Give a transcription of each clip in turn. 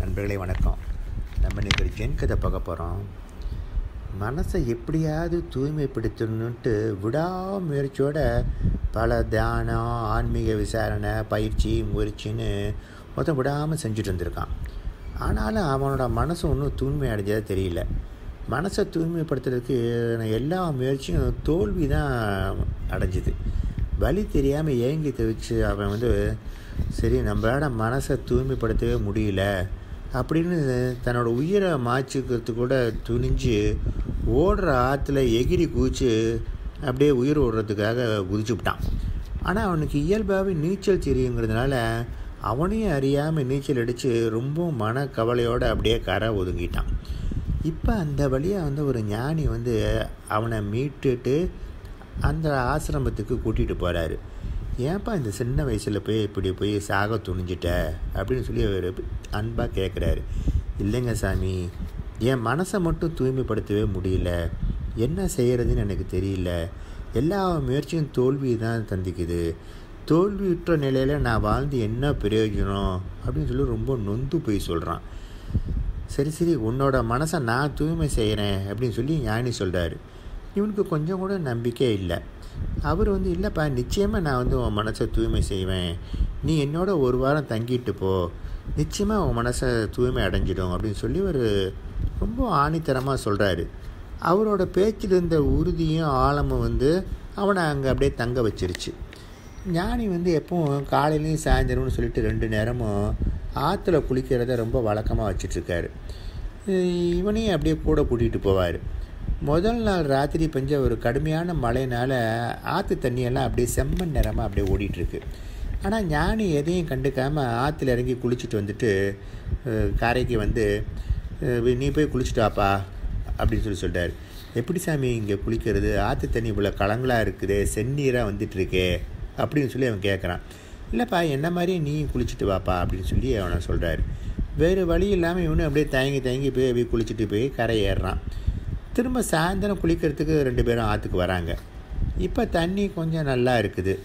நண்பர்களே வணக்கம். நம்ம இன்றைக்கி ஒரு ஜென் கதை பார்க்க போகிறோம். மனசை எப்படியாவது தூய்மைப்படுத்தணுன்ட்டு விடாமுயற்சியோட பல தியானம், ஆன்மீக விசாரணை, பயிற்சி, முயற்சின்னு மொத்தம் விடாமல் செஞ்சுட்டு இருந்திருக்கான். ஆனாலும் அவனோட மனசு ஒன்றும் தூய்மை அடைஞ்சதாக தெரியல. மனசை தூய்மைப்படுத்துறதுக்கு எல்லா முயற்சியும் தோல்வி தான் அடைஞ்சிது. வழி தெரியாமல் ஏங்கி தவிச்சு அவன் சரி நம்மளால மனசை தூய்மைப்படுத்தவே முடியல அப்படின்னு தன்னோட உயிரை மாய்ச்சிக்கிறது கூட துணிஞ்சு ஓடுற ஆற்றுல எகிரி குதிச்சு அப்படியே உயிர் ஓடுறதுக்காக குதிச்சுவிட்டான். ஆனால் அவனுக்கு இயல்பாகவே நீச்சல் தெரியுங்கிறதுனால அவனையும் அறியாமல் நீச்சல் அடித்து ரொம்ப மனக்கவலையோடு அப்படியே கரை ஒதுங்கிட்டான். இப்போ அந்த வழியாக ஒரு ஞானி அவனை மீட்டுட்டு அந்த ஆசிரமத்துக்கு கூட்டிகிட்டு போகிறாரு. ஏன்ப்பா இந்த சின்ன வயசில் இப்படி போய் சாக துணிஞ்சிட்ட அப்படின்னு சொல்லி அவர் அன்பாக கேட்குறாரு. இல்லைங்க சாமி, என் மனசை மட்டும் தூய்மைப்படுத்தவே முடியல, என்ன செய்கிறதுன்னு எனக்கு தெரியல, எல்லா முயற்சியும் தோல்வி தான் தந்திக்குது, தோல்வியுற்ற நிலையில் நான் வாழ்ந்து என்ன பிரயோஜனம் அப்படின்னு சொல்லி ரொம்ப நொந்து போய் சொல்கிறான். சரி உன்னோட மனசை நான் தூய்மை செய்கிறேன் அப்படின்னு சொல்லி ஞானி சொல்கிறாரு. இவனுக்கு கொஞ்சம் கூட நம்பிக்கை இல்லை. அவர் இல்லைப்பா, நிச்சயமாக நான் உன் மனசை தூய்மை செய்வேன், நீ என்னோட ஒரு வாரம் தங்கிட்டு போ, நிச்சயமாக உன் மனசை தூய்மை அடைஞ்சிடும் அப்படின்னு சொல்லி ஒரு ரொம்ப ஆணித்தரமாக சொல்கிறாரு. அவரோட பேச்சில் இருந்த உறுதியும் ஆழமும் அவனை அங்கே அப்படியே தங்க வச்சிருச்சு. ஞானி எப்பவும் காலையிலையும் சாயந்தரம்னு சொல்லிட்டு 2 நேரமும் ஆற்றுல குளிக்கிறத ரொம்ப வழக்கமாக வச்சிட்ருக்காரு. இவனையும் அப்படியே கூட கூட்டிகிட்டு போவார். முதல் நாள் ராத்திரி பெஞ்ச ஒரு கடுமையான மழையினால் ஆற்று தண்ணியெல்லாம் அப்படியே செம்மண் நிறமாக அப்படியே ஓடிட்டுருக்கு. ஆனால் ஞானி எதையும் கண்டுக்காமல் ஆற்றுல இறங்கி குளிச்சுட்டு வந்துட்டு கரைக்கு நீ போய் குளிச்சுட்டு வாப்பா அப்படின்னு சொல்லிட்டார். எப்படி சாமி இங்கே குளிக்கிறது, ஆற்று தண்ணி இவ்வளோ கலங்களாக இருக்குது, செந்நீராக வந்துட்டுருக்கே அப்படின்னு சொல்லி அவன் கேட்குறான். இல்லைப்பா, என்ன மாதிரியே நீ குளிச்சுட்டு வாப்பா அப்படின்னு சொல்லி அவனை சொல்கிறாரு. வேறு வழி இல்லாமல் இவனு அப்படியே தயங்கி போய் குளிச்சுட்டு போய் கரை ஏறுறான். திரும்ப சாயந்தரம் குளிக்கிறதுக்கு 2 பேரும் ஆற்றுக்கு வராங்க. இப்போ தண்ணி கொஞ்சம் நல்லா இருக்குது.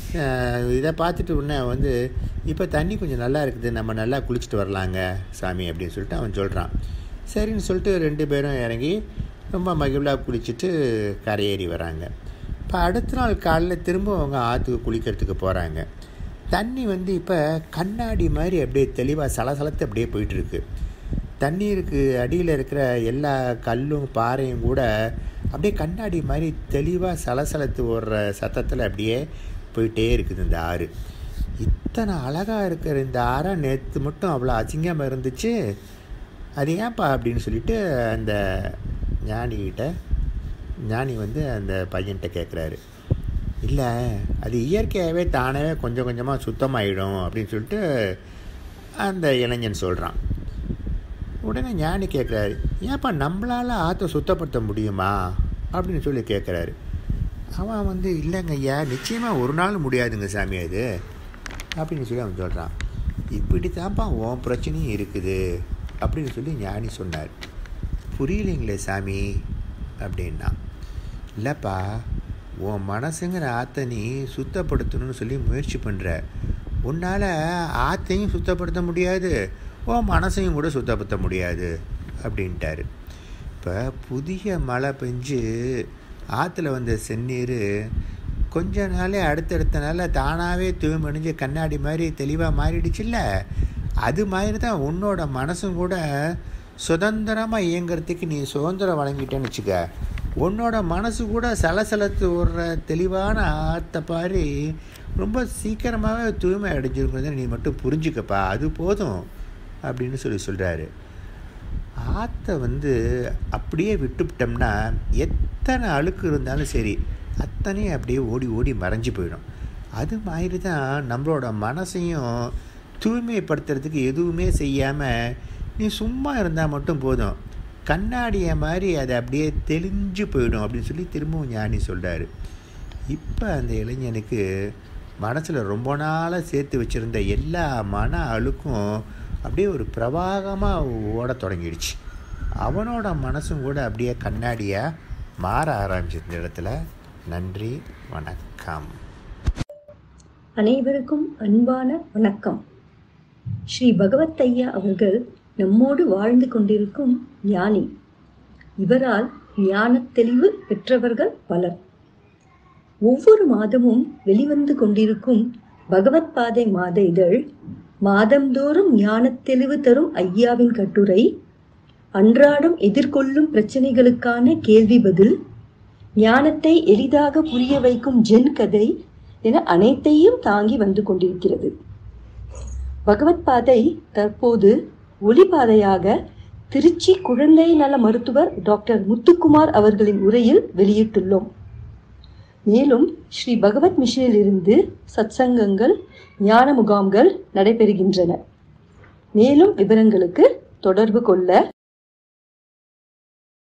இதை பார்த்துட்டு உடனே இப்போ தண்ணி கொஞ்சம் நல்லா இருக்குது, நம்ம நல்லா குளிச்சுட்டு வரலாங்க சாமி அப்படின்னு சொல்லிட்டு அவன் சொல்கிறான். சரின்னு சொல்லிட்டு 2 பேரும் இறங்கி ரொம்ப மகிழ்வாக குளிச்சுட்டு கரையேறி வராங்க. இப்போ அடுத்த நாள் காலையில் திரும்ப அவங்க ஆற்றுக்கு குளிக்கிறதுக்கு போகிறாங்க. தண்ணி இப்போ கண்ணாடி மாதிரி அப்படியே தெளிவாக சலசலத்து அப்படியே போயிட்டுருக்கு. தண்ணீருக்கு அடியில் இருக்கிற எல்லா கல்லும் பாறையும் கூட அப்படியே கண்ணாடி மாதிரி தெளிவாக சலசலத்து ஓடுற சத்தத்தில் அப்படியே போயிட்டே இருக்குது இந்த ஆறு. இத்தனை அழகாக இருக்கிற இந்த ஆறை நேற்று மட்டும் அவ்வளோ அசிங்கமாக இருந்துச்சு, அது ஏன்ப்பா அப்படின்னு சொல்லிட்டு அந்த ஞானி அந்த பையன்கிட்ட கேட்குறாரு. இல்லை, அது இயற்கையாகவே தானாகவே கொஞ்சம் கொஞ்சமாக சுத்தமாகிடும் அப்படின்னு சொல்லிட்டு அந்த இளைஞன் சொல்கிறான். உடனே ஞானி கேட்குறாரு, ஏன்ப்பா நம்மளால் ஆற்றை சுத்தப்படுத்த முடியுமா அப்படின்னு சொல்லி கேட்குறாரு. அவன் இல்லைங்க ஐயா, நிச்சயமாக ஒரு நாள் முடியாதுங்க சாமி அது அப்படின்னு சொல்லி அவன் சொல்கிறான். இப்படி தான்ப்பா உன் பிரச்சனையும் இருக்குது அப்படின்னு சொல்லி ஞானி சொன்னார். புரியலைங்களே சாமி அப்படின்னா. இல்லைப்பா, உன் மனசுங்கிற ஆற்றை நீ சுத்தப்படுத்தணும்னு சொல்லி முயற்சி பண்ணுற, உன்னால் ஆற்றையும் சுத்தப்படுத்த முடியாது, உன் மனசையும் கூட சுத்தப்படுத்த முடியாது அப்படின்ட்டாரு. இப்போ புதிய மழை பெஞ்சு ஆற்றுல செந்நீர் கொஞ்ச நாளே அடுத்தடுத்த நாளில் தானாகவே தூய்மடைஞ்சு கண்ணாடி மாதிரி தெளிவாக மாறிடுச்சுல்ல, அது மாதிரி தான் உன்னோட மனசும் கூட சுதந்திரமாக இயங்கிறதுக்கு நீ சுதந்திரம் வழங்கிட்டேன்னு வச்சுக்க, உன்னோட மனசு கூட சலசலத்து ஓடுற தெளிவான ஆற்றை பாரி ரொம்ப சீக்கிரமாகவே தூய்மை அடைஞ்சிருக்கிறத நீ மட்டும் புரிஞ்சுக்கப்பா, அது போதும் அப்படின்னு சொல்கிறாரு. ஆற்றை அப்படியே விட்டுவிட்டோம்னா எத்தனை அழுக்கு இருந்தாலும் சரி அத்தனையும் அப்படியே ஓடி ஓடி மறைஞ்சு போயிடும். அது மாதிரி தான் நம்மளோட மனசையும் தூய்மைப்படுத்துறதுக்கு எதுவுமே செய்யாமல் நீ சும்மா இருந்தால் மட்டும் போதும், கண்ணாடியை மாதிரி அதை அப்படியே தெளிஞ்சு போயிடும் அப்படின்னு சொல்லி திரும்பவும் ஞானி சொல்கிறாரு. இப்போ அந்த இளைஞனுக்கு மனசில் ரொம்ப நாளாக சேர்த்து வச்சுருந்த எல்லா மன அழுக்கும் அப்படியே ஒரு பிரவாகமாக ஓட தொடங்கிடுச்சு. அவனோட மனசும் கூட அப்படியே கண்ணாடியாக மாற ஆரம்பிச்சு இந்த இடத்துல. நன்றி, வணக்கம். அனைவருக்கும் அன்பான வணக்கம். ஸ்ரீ பகவத் ஐயா அவர்கள் நம்மோடு வாழ்ந்து கொண்டிருக்கும் ஞானி. இவரால் ஞான தெளிவு பெற்றவர்கள் பலர். ஒவ்வொரு மாதமும் வெளிவந்து கொண்டிருக்கும் பகவத் பாதை மாத இதழ், மாதந்தோறும் ஞான தெளிவு தரும் ஐயாவின் கட்டுரை, அன்றாடம் எதிர்கொள்ளும் பிரச்சனைகளுக்கான கேள்வி பதில், ஞானத்தை எளிதாக புரிய வைக்கும் ஜென் கதை என அனைத்தையும் தாங்கி வந்து கொண்டிருக்கிறது. பகவத் பாதை தற்போது ஒளிபாதையாக திருச்சி குழந்தை நல மருத்துவர் டாக்டர் முத்துக்குமார் அவர்களின் உரையில் வெளியிட்டுள்ளோம். மேலும் ஸ்ரீ பகவத் மிஷனில் இருந்து சத்சங்கங்கள், ஞான முகாம்கள் நடைபெறுகின்றன. மேலும் விவரங்களுக்கு தொடர்பு கொள்ள